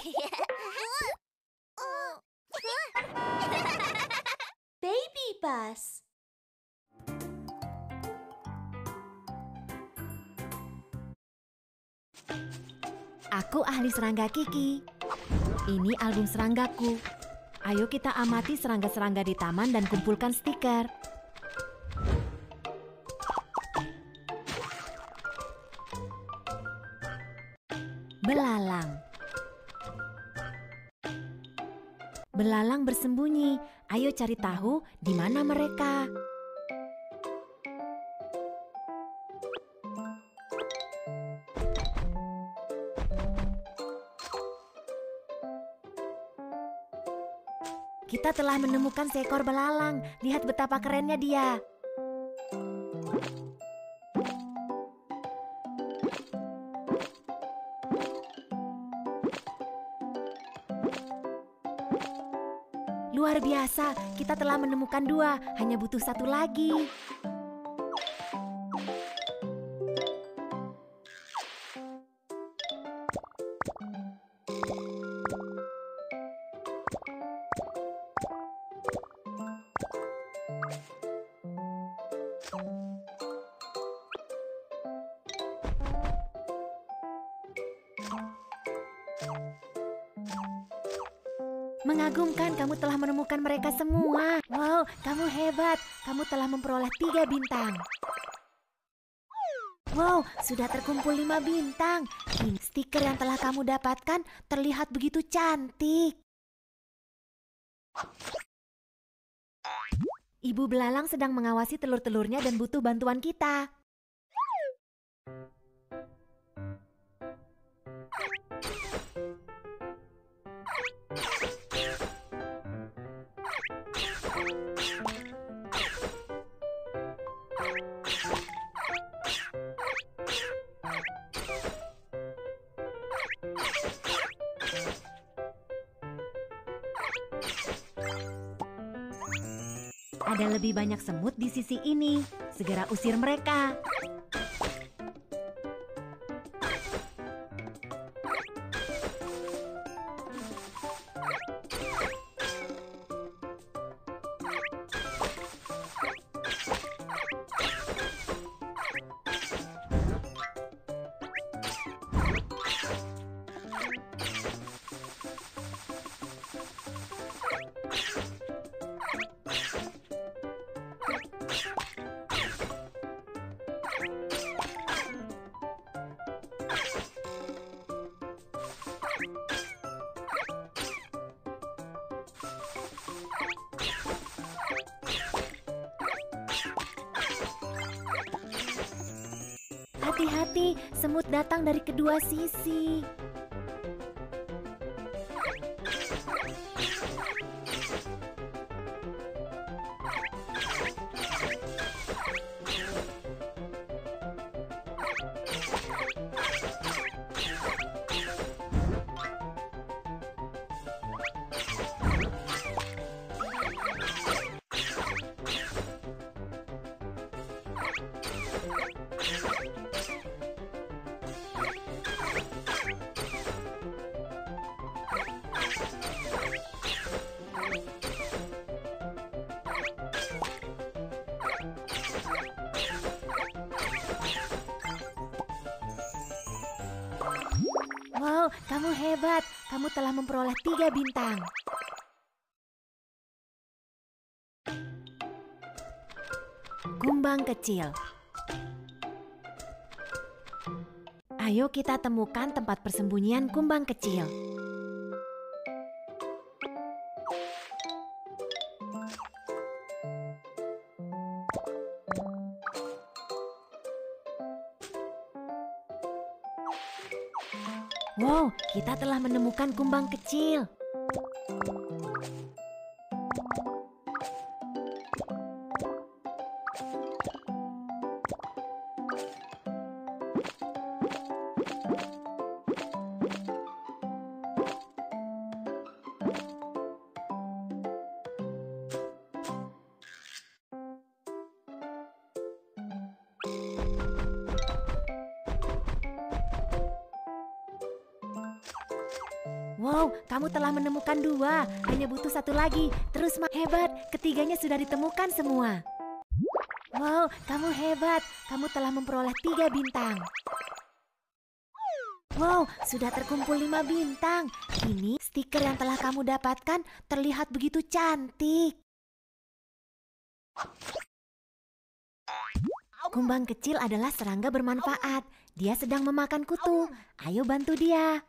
Baby bus. Aku ahli serangga Kiki. Ini album seranggaku. Ayo kita amati serangga-serangga di taman dan kumpulkan stiker. Belalang. Belalang bersembunyi. Ayo cari tahu di mana mereka. Kita telah menemukan seekor belalang. Lihat betapa kerennya dia. Luar biasa, kita telah menemukan 2, hanya butuh 1 lagi. Mengagumkan, kamu telah menemukan mereka semua. Wow, kamu hebat. Kamu telah memperoleh 3 bintang. Wow, sudah terkumpul 5 bintang. Stiker yang telah kamu dapatkan terlihat begitu cantik. Ibu belalang sedang mengawasi telur-telurnya dan butuh bantuan kita. Ada lebih banyak semut di sisi ini. Segera usir mereka. Hati-hati, semut datang dari kedua sisi. Wow, kamu hebat. Kamu telah memperoleh 3 bintang. Kumbang kecil. Ayo kita temukan tempat persembunyian kumbang kecil. Wow, kita telah menemukan kumbang kecil. Wow, kamu telah menemukan 2. Hanya butuh 1 lagi. Terus hebat, ketiganya sudah ditemukan semua. Wow, kamu hebat. Kamu telah memperoleh 3 bintang. Wow, sudah terkumpul 5 bintang. Ini stiker yang telah kamu dapatkan terlihat begitu cantik. Kumbang kecil adalah serangga bermanfaat. Dia sedang memakan kutu. Ayo bantu dia.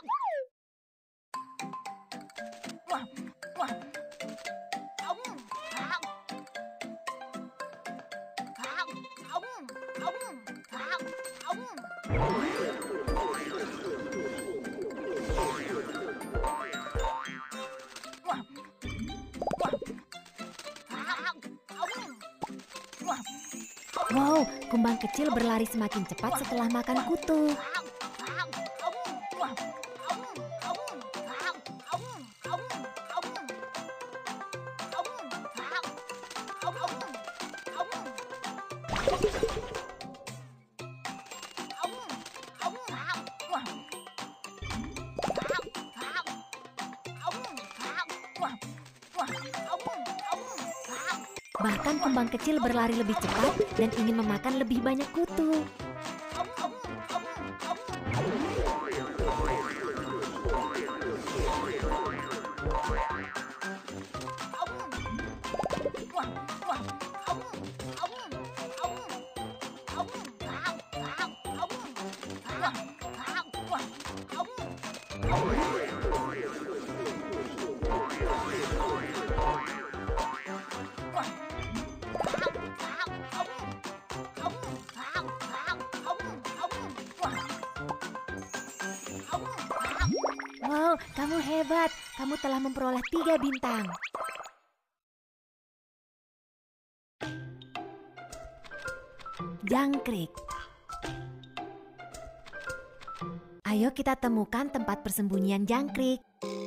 Wow, kumbang kecil berlari semakin cepat setelah makan kutu. Bahkan kumbang kecil berlari lebih cepat dan ingin memakan lebih banyak kutu. Wow, kamu hebat. Kamu telah memperoleh 3 bintang. Jangkrik. Ayo kita temukan tempat persembunyian jangkrik.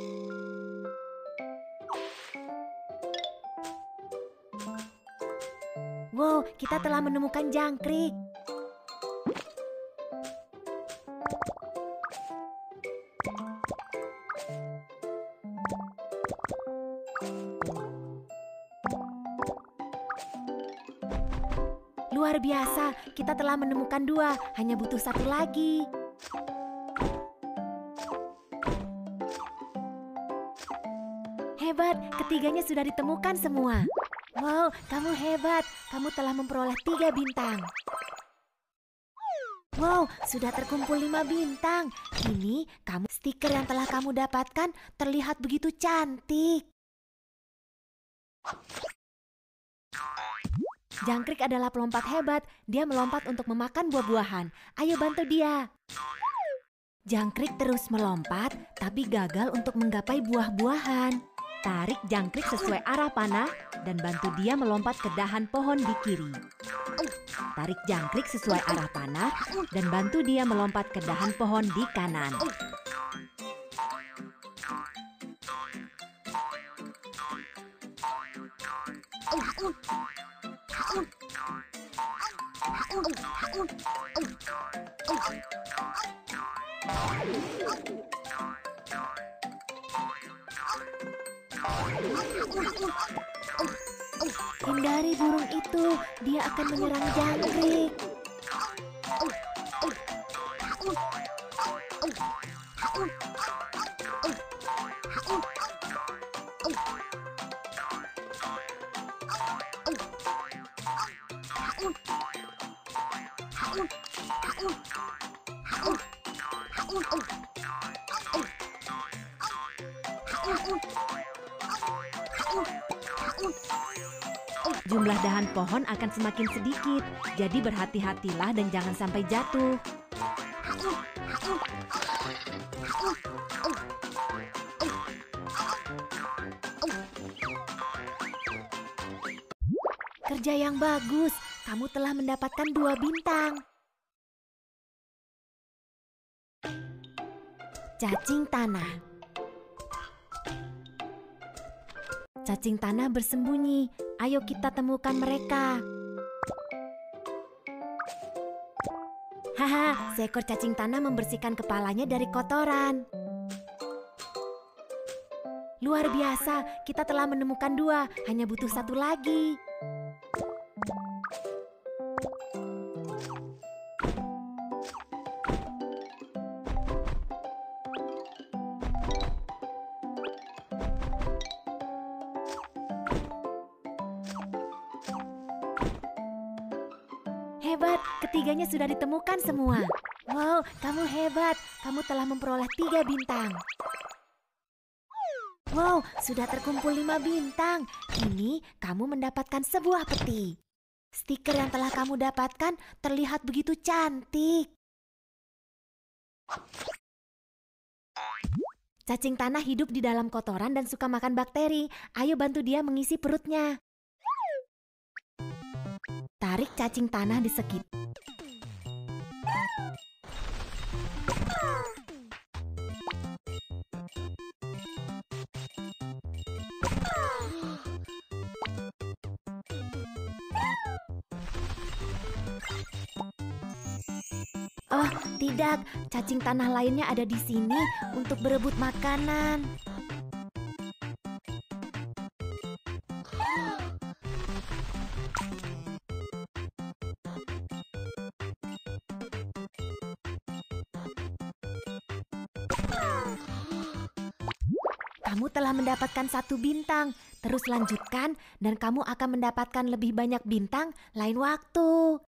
Wow, kita telah menemukan jangkrik. Luar biasa, kita telah menemukan 2, hanya butuh 1 lagi. Hebat, ketiganya sudah ditemukan semua. Wow, kamu hebat, kamu telah memperoleh 3 bintang. Wow, sudah terkumpul 5 bintang. Kini, stiker yang telah kamu dapatkan terlihat begitu cantik. Jangkrik adalah pelompat hebat. Dia melompat untuk memakan buah-buahan. Ayo bantu dia. Jangkrik terus melompat, tapi gagal untuk menggapai buah-buahan. Tarik jangkrik sesuai arah panah dan bantu dia melompat ke dahan pohon di kiri. Tarik jangkrik sesuai arah panah dan bantu dia melompat ke dahan pohon di kanan. Hindari burung itu, dia akan menyerang jangkrik. Jumlah dahan pohon akan semakin sedikit, jadi berhati-hatilah dan jangan sampai jatuh. Kerja yang bagus, kamu telah mendapatkan 2 bintang. Cacing tanah. Cacing tanah bersembunyi. Ayo kita temukan mereka. Haha, seekor cacing tanah membersihkan kepalanya dari kotoran. Luar biasa, kita telah menemukan 2, hanya butuh 1 lagi. Hebat, ketiganya sudah ditemukan semua. Wow, kamu hebat. Kamu telah memperoleh 3 bintang. Wow, sudah terkumpul 5 bintang. Kini kamu mendapatkan sebuah peti. Stiker yang telah kamu dapatkan terlihat begitu cantik. Cacing tanah hidup di dalam kotoran dan suka makan bakteri. Ayo bantu dia mengisi perutnya. Tarik cacing tanah di sekitar. Oh, tidak. Cacing tanah lainnya ada di sini untuk berebut makanan. Kamu telah mendapatkan 1 bintang. Terus lanjutkan dan kamu akan mendapatkan lebih banyak bintang lain waktu.